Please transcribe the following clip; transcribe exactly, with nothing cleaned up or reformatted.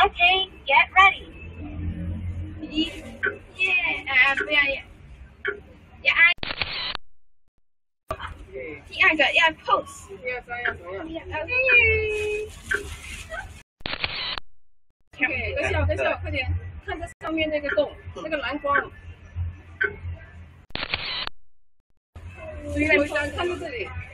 Okay, get ready. 一，耶，哎，不要耶，要按，第二个要 pose， 一二三要怎么样 ？OK， 在笑在笑，快点，看这上面那个洞，那个蓝光。注意看，看着这里。